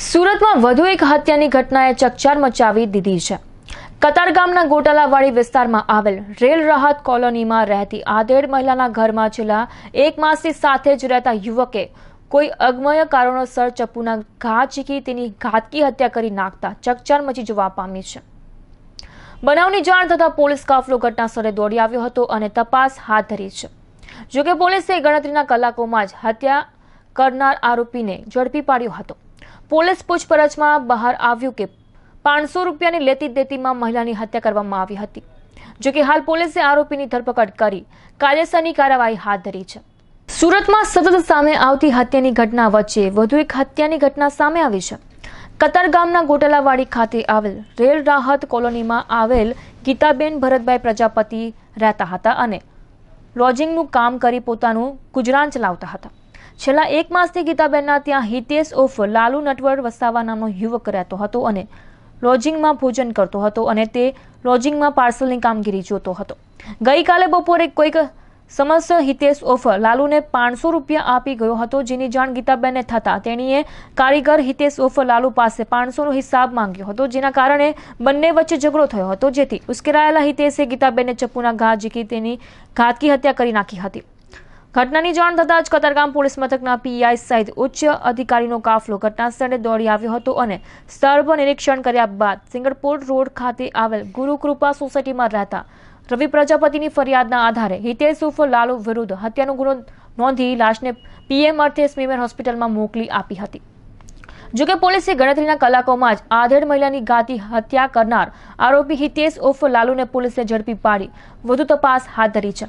સુરતમાં વધુ એક હત્યાની ઘટનાએ ચકચાર મચાવી દીધી છે। કતારગામના ગોટાલાવાડી વિસ્તારમાં આવેલ રેલ રાહત કોલોનીમાં રહેતી આધેડ મહિલાના ઘરમાં છેલ્લા એક માસથી સાથે જ રહેતા યુવકે કોઈ અગમ્ય કારણોસર ચપ્પુના ઘા ઝીકી તેની ઘાતકી હત્યા કરી નાખતા ચકચાર મચી જવા પામી છે। બનાવની જાણ થતાં પોલીસ કાફલો ઘટનાસ્થળે દોડી આવ્યો હતો અને તપાસ હાથ ધરી છે। જોકે પોલીસે ગણતરીના કલાકોમાં જ હત્યા કરનાર આરોપીને ઝડપી પાડ્યો હતો। પોલીસ પૂછપરછમાં બહાર આવ્યું કે 500 રૂપિયાની લેતી દેતીમાં મહિલાની હત્યા કરવામાં આવી હતી। જોકે હાલ પોલીસે આરોપીની ધરપકડ કરી કાયદેસરની કાર્યવાહી હાથ ધરી છે। સુરતમાં સતત સામે આવતી હત્યાની ઘટના વચ્ચે વધુ એક હત્યાની ઘટના સામે આવી છે। કતારગામના ગોટાલાવાડી ખાતે આવેલ રેલ રાહત કોલોનીમાં આવેલ ગીતાબેન ભરતભાઈ પ્રજાપતિ રહેતા હતા અને લોજિંગનું કામ કરી પોતાનું ગુજરાન ચલાવતા હતા। છેલ્લા એક માસથી ગીતાબેનના ત્યાં હિતેશ ઉર્ફ લાલુ નટવર વસાવા નામનો યુવક રહેતો હતો અને લોજિંગમાં ભોજન કરતો હતો અને તે લોજિંગમાં પાર્સલની કામગીરી જોતો હતો। ગઈકાલે બપોરે કોઈક સમસ્યા હિતેશ ઉર્ફ લાલુને 500 રૂપિયા આપી ગયો હતો, જેની જાણ ગીતાબેનને થતાં તેણીએ કારીગર હિતેશ ઉર્ફ લાલુ પાસે 500નો હિસાબ માંગ્યો હતો, જેના કારણે બંને વચ્ચે ઝઘડો થયો હતો, જેથી ઉશ્કેરાયેલા હિતેશે ગીતાબેનને ચપ્પુના ઘા ઝીકી તેની ઘાતકી હત્યા કરી નાખી હતી। ઘટનાની જાણ થતાં જ કતારગામ પોલીસ મથકના પીઆઈ સહિત ઉચ્ચ અધિકારીનો કાફલો ઘટનાસ્થળે દોડી આવ્યો હતો અને સ્થળ પર નિરીક્ષણ કર્યા બાદ સિંગરપુર રોડ ખાતે આવેલ ગુરુકૃપા સોસાયટીમાં રહેતા રવિ પ્રજાપતિની ફરિયાદના આધારે હિતેશ ઉર્ફ લાલુ વિરુદ્ધ હત્યાનો ગુનો નોંધી લાશને પીએમ અર્થે સ્મીમેર હોસ્પિટલમાં મોકલી આપી હતી। જોકે પોલીસે ગણતરીના કલાકોમાં જ આધેડ મહિલાની ઘાતી હત્યા કરનાર આરોપી હિતેશ ઉર્ફ લાલુને પોલીસે ઝડપી પાડી વધુ તપાસ હાથ ધરી છે।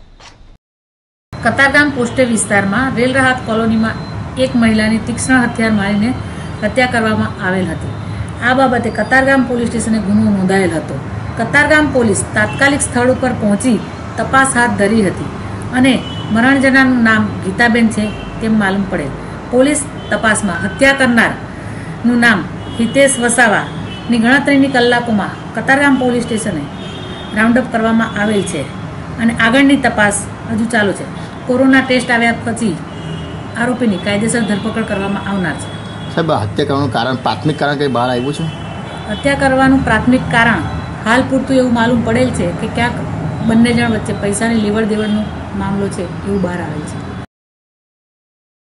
કતારગામ પોસ્ટે વિસ્તારમાં રેલ રાહત કોલોનીમાં એક મહિલાની તીક્ષ્ણ હથિયાર મારીને હત્યા કરવામાં આવેલ હતી। આ બાબતે કતારગામ પોલીસ સ્ટેશને ગુનો નોંધાયેલ હતો। કતારગામ પોલીસ તાત્કાલિક સ્થળ ઉપર પહોંચી તપાસ હાથ ધરી હતી અને મરણ જનારનું નામ ગીતાબેન છે તેમ માલુમ પડેલ। પોલીસ તપાસમાં હત્યા કરનારનું નામ હિતેશ વસાવાની ગણતરીની કલાકોમાં કતારગામ પોલીસ સ્ટેશને રાઉન્ડઅપ કરવામાં આવેલ છે અને આગળની તપાસ હજુ ચાલુ છે। કોરોના ટેસ્ટ આવ્યા પછી આરોપીની કાયદેસર ધરપકડ કરવામાં આવનાર છે। સાહેબ, હત્યા કરવાનું કારણ પ્રાથમિક કારણ કંઈ બહાર આવ્યું છે? હત્યા કરવાનું પ્રાથમિક કારણ હાલ પૂરતું એવું માલુમ પડેલ છે કે ક્યાંક બંને જણ વચ્ચે પૈસાની લેવડ દેવડનો મામલો છે એવું બહાર આવેલ છે।